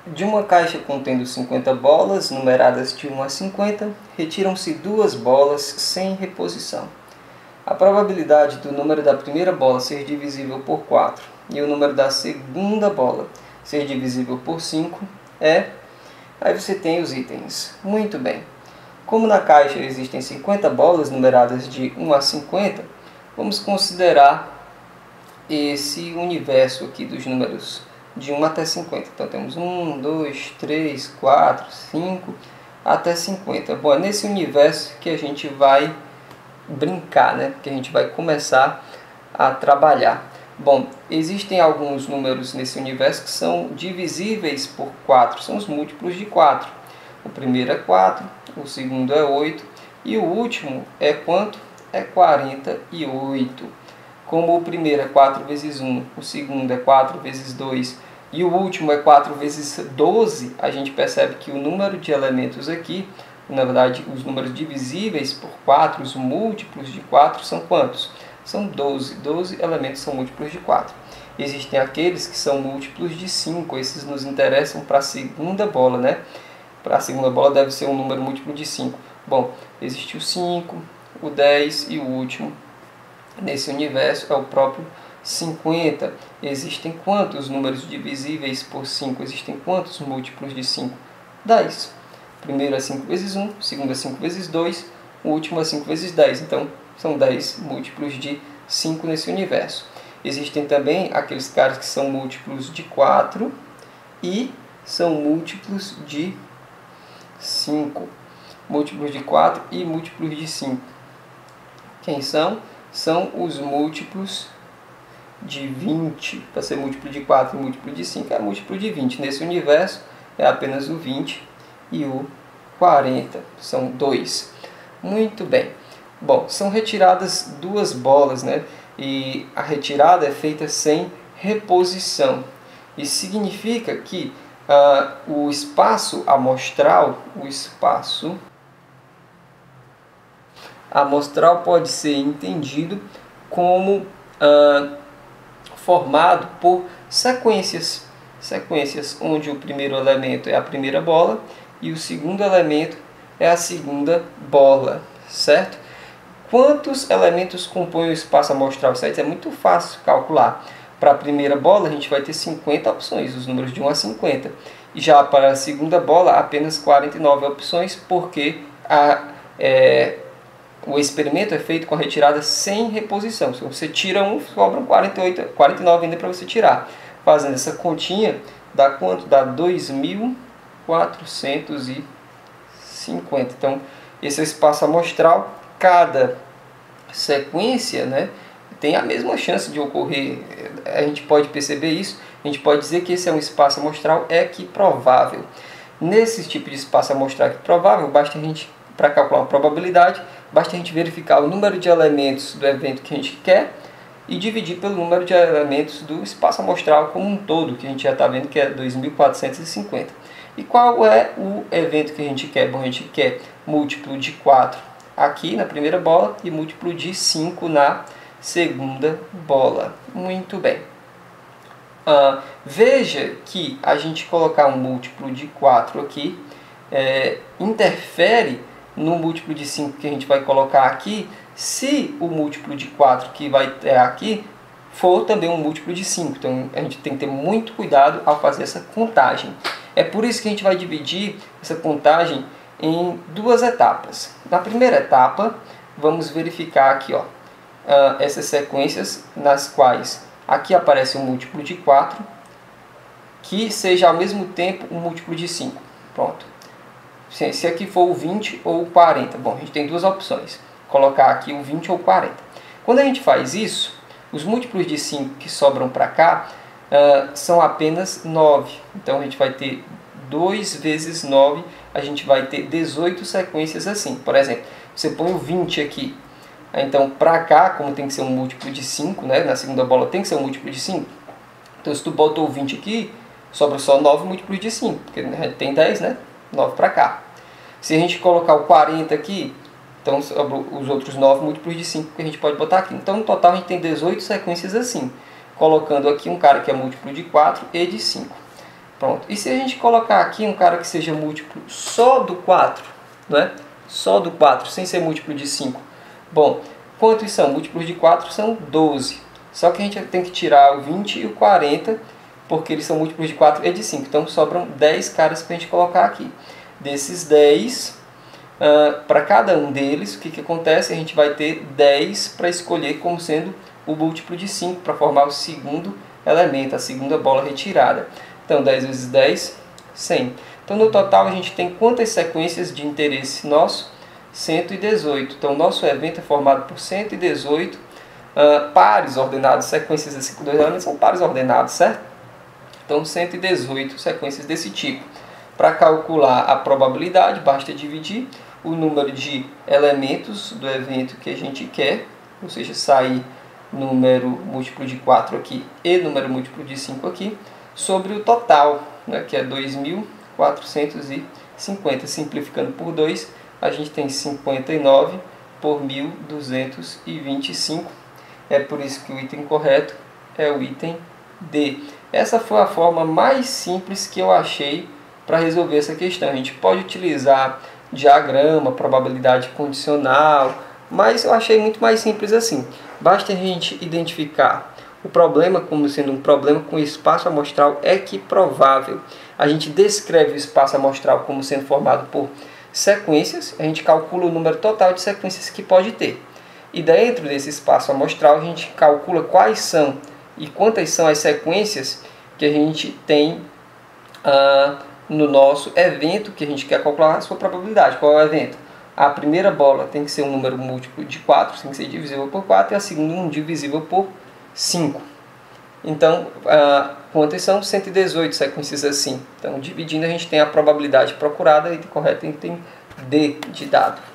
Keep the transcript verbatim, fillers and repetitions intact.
De uma caixa contendo cinquenta bolas, numeradas de um a cinquenta, retiram-se duas bolas sem reposição. A probabilidade do número da primeira bola ser divisível por quatro e o número da segunda bola ser divisível por cinco é... Aí você tem os itens. Muito bem. Como na caixa existem cinquenta bolas numeradas de um a cinquenta, vamos considerar esse universo aqui dos números de um até cinquenta. Então temos um, dois, três, quatro, cinco, até cinquenta. Bom, é nesse universo que a gente vai brincar, né? Que a gente vai começar a trabalhar. Bom, existem alguns números nesse universo que são divisíveis por quatro, são os múltiplos de quatro. O primeiro é quatro, o segundo é oito e o último é quanto? É quarenta e oito. Como o primeiro é quatro vezes um, o segundo é quatro vezes dois e o último é quatro vezes doze, a gente percebe que o número de elementos aqui, na verdade os números divisíveis por quatro, os múltiplos de quatro, são quantos? São doze. doze elementos são múltiplos de quatro. Existem aqueles que são múltiplos de cinco, esses nos interessam para a segunda bola, né? Para a segunda bola deve ser um número múltiplo de cinco. Bom, existe o cinco, o dez e o último nesse universo é o próprio cinquenta. Existem quantos números divisíveis por cinco? Existem quantos múltiplos de cinco? dez. O primeiro é cinco vezes um, o segundo é cinco vezes dois, o último é cinco vezes dez. Então, são dez múltiplos de cinco nesse universo. Existem também aqueles caras que são múltiplos de quatro e são múltiplos de cinco. Múltiplos de quatro e múltiplos de cinco. Quem são? São os múltiplos de vinte. Para ser múltiplo de quatro e múltiplo de cinco é múltiplo de vinte. Nesse universo é apenas o vinte e o quarenta. São dois. Muito bem. Bom, são retiradas duas bolas, né? E a retirada é feita sem reposição. Isso significa que uh, o espaço amostral, o espaço amostral pode ser entendido como uh, formado por sequências. Sequências onde o primeiro elemento é a primeira bola e o segundo elemento é a segunda bola, certo? Quantos elementos compõem o espaço amostral? Isso aí é muito fácil calcular. Para a primeira bola, a gente vai ter cinquenta opções, os números de um a cinquenta. E já para a segunda bola, apenas quarenta e nove opções, porque a, é, o experimento é feito com a retirada sem reposição. Se você tira um, sobram quarenta e oito, quarenta e nove ainda para você tirar. Fazendo essa continha, dá quanto? Dá dois mil quatrocentos e cinquenta. Então, esse é o espaço amostral. Cada sequência, né, tem a mesma chance de ocorrer. A gente pode perceber isso. A gente pode dizer que esse é um espaço amostral equiprovável. Nesse tipo de espaço amostral equiprovável, basta a gente, para calcular uma probabilidade, basta a gente verificar o número de elementos do evento que a gente quer e dividir pelo número de elementos do espaço amostral como um todo, que a gente já está vendo que é dois mil quatrocentos e cinquenta. E qual é o evento que a gente quer? Bom, a gente quer múltiplo de quatro aqui na primeira bola e múltiplo de cinco na segunda bola. Muito bem. Uh, veja que a gente colocar um múltiplo de quatro aqui é, interfere no múltiplo de cinco que a gente vai colocar aqui, se o múltiplo de quatro que vai ter aqui for também um múltiplo de cinco. Então a gente tem que ter muito cuidado ao fazer essa contagem. É por isso que a gente vai dividir essa contagem em duas etapas. Na primeira etapa, vamos verificar aqui, ó, uh, essas sequências nas quais aqui aparece um múltiplo de quatro que seja ao mesmo tempo um múltiplo de cinco. Pronto. Se, se aqui for o vinte ou o quarenta. Bom, a gente tem duas opções. Colocar aqui o vinte ou o quarenta. Quando a gente faz isso, os múltiplos de cinco que sobram para cá uh, são apenas nove. Então a gente vai ter dois vezes nove, a gente vai ter dezoito sequências assim. Por exemplo, você põe o vinte aqui. Então, para cá, como tem que ser um múltiplo de cinco, né? Na segunda bola tem que ser um múltiplo de cinco. Então, se tu botou o vinte aqui, sobra só nove múltiplos de cinco, porque tem dez, né? nove para cá. Se a gente colocar o quarenta aqui, então sobra os outros nove múltiplos de cinco que a gente pode botar aqui. Então, no total, a gente tem dezoito sequências assim, colocando aqui um cara que é múltiplo de quatro e de cinco. Pronto. E se a gente colocar aqui um cara que seja múltiplo só do quatro, né? Só do quatro, sem ser múltiplo de cinco. Bom, quantos são? Múltiplos de quatro são doze. Só que a gente tem que tirar o vinte e o quarenta, porque eles são múltiplos de quatro e de cinco. Então sobram dez caras para a gente colocar aqui. Desses dez, uh, para cada um deles, o que, que acontece? A gente vai ter dez para escolher como sendo o múltiplo de cinco, para formar o segundo elemento, a segunda bola retirada. Então dez vezes dez, cem. Então no total a gente tem quantas sequências de interesse nosso? cento e dezoito. Então nosso evento é formado por cento e dezoito uh, pares ordenados. Sequências desses dois elementos são pares ordenados, certo? Então cento e dezoito sequências desse tipo. Para calcular a probabilidade, basta dividir o número de elementos do evento que a gente quer, ou seja, sair número múltiplo de quatro aqui e número múltiplo de cinco aqui, sobre o total, né, que é dois mil quatrocentos e cinquenta. Simplificando por dois, a gente tem cinquenta e nove por mil duzentos e vinte e cinco. É por isso que o item correto é o item D. Essa foi a forma mais simples que eu achei para resolver essa questão. A gente pode utilizar diagrama, probabilidade condicional, mas eu achei muito mais simples assim. Basta a gente identificar o problema como sendo um problema com espaço amostral equiprovável. A gente descreve o espaço amostral como sendo formado por sequências, a gente calcula o número total de sequências que pode ter. E dentro desse espaço amostral a gente calcula quais são e quantas são as sequências que a gente tem ah, no nosso evento que a gente quer calcular a sua probabilidade. Qual é o evento? A primeira bola tem que ser um número múltiplo de quatro, tem que ser divisível por quatro, e a segunda um divisível por cinco. Então, ah, quantas são? cento e dezoito sequências assim. Então, dividindo, a gente tem a probabilidade procurada, e correta item D de dado.